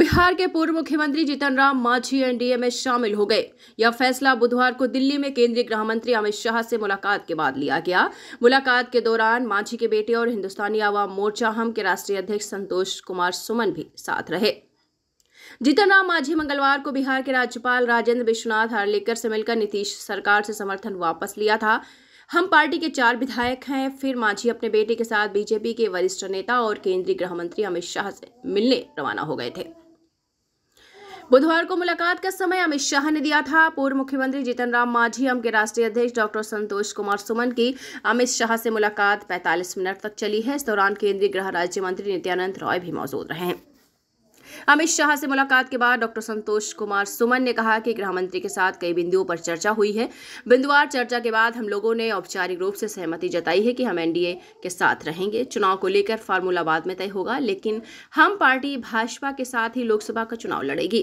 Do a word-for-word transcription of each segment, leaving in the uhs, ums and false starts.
बिहार के पूर्व मुख्यमंत्री जीतन राम मांझी एनडीए में शामिल हो गए। यह फैसला बुधवार को दिल्ली में केंद्रीय गृह मंत्री अमित शाह से मुलाकात के बाद लिया गया। मुलाकात के दौरान मांझी के बेटे और हिंदुस्तानी आवाम मोर्चा हम के राष्ट्रीय अध्यक्ष संतोष कुमार सुमन भी साथ रहे। जीतन राम मांझी मंगलवार को बिहार के राज्यपाल राजेंद्र विश्वनाथ हार्लेकर से मिलकर नीतीश सरकार से समर्थन वापस लिया था। हम पार्टी के चार विधायक हैं। फिर मांझी अपने बेटे के साथ बीजेपी के वरिष्ठ नेता और केंद्रीय गृह मंत्री अमित शाह से मिलने रवाना हो गए थे। बुधवार को मुलाकात का समय अमित शाह ने दिया था। पूर्व मुख्यमंत्री जीतन राम मांझी हम के राष्ट्रीय अध्यक्ष डॉक्टर संतोष कुमार सुमन की अमित शाह से मुलाकात पैंतालीस मिनट तक चली है। इस दौरान केंद्रीय गृह राज्य मंत्री नित्यानंद राय भी मौजूद रहे हैं। अमित शाह से मुलाकात के बाद डॉक्टर संतोष कुमार सुमन ने कहा कि गृह मंत्री के साथ कई बिंदुओं पर चर्चा हुई है। बिंदुवार चर्चा के बाद हम लोगों ने औपचारिक रूप से सहमति जताई है कि हम एनडीए के साथ रहेंगे। चुनाव को लेकर फार्मूला बाद में तय होगा, लेकिन हम पार्टी भाजपा के साथ ही लोकसभा का चुनाव लड़ेगी।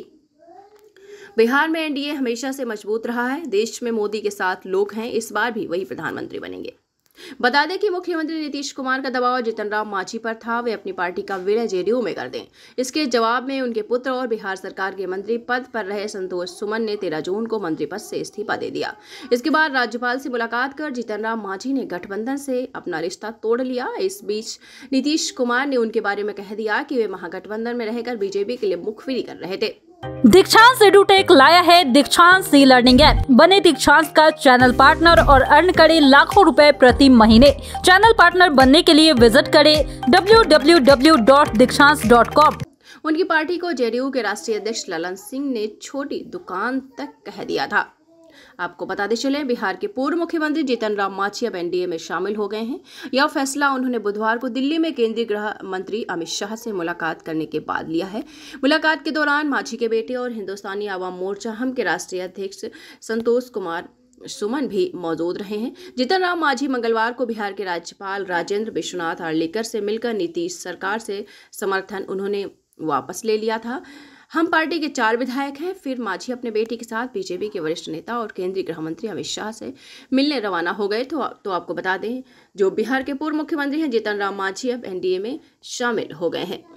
बिहार में एनडीए हमेशा से मजबूत रहा है। देश में मोदी के साथ लोग हैं, इस बार भी वही प्रधानमंत्री बनेंगे। बता दें कि मुख्यमंत्री नीतीश कुमार का दबाव जीतन राम मांझी पर था, वे अपनी पार्टी का विलय जेडीयू में कर दें। इसके जवाब में उनके पुत्र और बिहार सरकार के मंत्री पद पर रहे संतोष सुमन ने तेरह जून को मंत्री पद से इस्तीफा दे दिया। इसके बाद राज्यपाल से मुलाकात कर जीतन राम मांझी ने गठबंधन से अपना रिश्ता तोड़ लिया। इस बीच नीतीश कुमार ने उनके बारे में कह दिया कि वे महागठबंधन में रहकर बीजेपी के लिए मुखबिरी कर रहे थे। दीक्षांत एडुटेक लाया है दीक्षांत सी लर्निंग ऐप। बने दीक्षांत का चैनल पार्टनर और अर्न करें लाखों रुपए प्रति महीने। चैनल पार्टनर बनने के लिए विजिट करें W W W dot Dikshant dot com. उनकी पार्टी को जेडीयू के राष्ट्रीय अध्यक्ष ललन सिंह ने छोटी दुकान तक कह दिया था। आपको बताते चले, बिहार के पूर्व मुख्यमंत्री जीतन राम मांझी अब एनडीए में शामिल हो गए हैं। यह फैसला उन्होंने बुधवार को दिल्ली में केंद्रीय गृह मंत्री अमित शाह से मुलाकात करने के बाद लिया है। मुलाकात के दौरान मांझी के बेटे और हिंदुस्तानी आवाम मोर्चा हम के राष्ट्रीय अध्यक्ष संतोष कुमार सुमन भी मौजूद रहे हैं। जीतन राम मांझी मंगलवार को बिहार के राज्यपाल राजेंद्र विश्वनाथ हार्लेकर से मिलकर नीतीश सरकार से समर्थन उन्होंने वापस ले लिया था। हम पार्टी के चार विधायक हैं। फिर मांझी अपने बेटे के साथ बीजेपी के वरिष्ठ नेता और केंद्रीय गृह मंत्री अमित शाह से मिलने रवाना हो गए। तो, तो आपको बता दें, जो बिहार के पूर्व मुख्यमंत्री हैं जीतन राम मांझी अब एनडीए में शामिल हो गए हैं।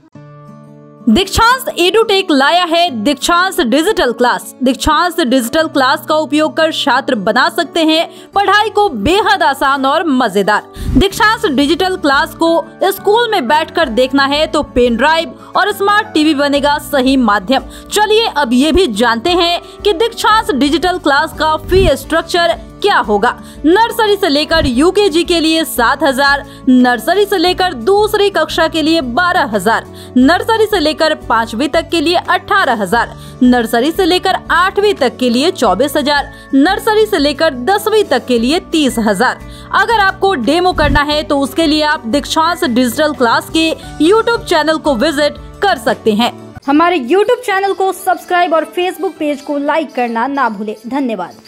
दीक्षांत एडुटेक लाया है Dikshant digital class. Dikshant digital class का उपयोग कर छात्र बना सकते हैं पढ़ाई को बेहद आसान और मजेदार। दीक्षांत डिजिटल क्लास को स्कूल में बैठकर देखना है तो पेन ड्राइव और स्मार्ट टीवी बनेगा सही माध्यम। चलिए अब ये भी जानते हैं कि दीक्षांत डिजिटल क्लास का फी स्ट्रक्चर क्या होगा। नर्सरी से लेकर यूकेजी के लिए सात हजार, नर्सरी से लेकर दूसरी कक्षा के लिए बारह हजार, नर्सरी से लेकर पांचवी तक के लिए अठारह हजार, नर्सरी से लेकर आठवीं तक के लिए चौबीस हजार, नर्सरी से लेकर दसवीं तक के लिए तीस हजार। अगर आपको डेमो करना है तो उसके लिए आप दीक्षांत डिजिटल क्लास के यूट्यूब चैनल को विजिट कर सकते हैं। हमारे यूट्यूब चैनल को सब्सक्राइब और फेसबुक पेज को लाइक करना ना भूले। धन्यवाद।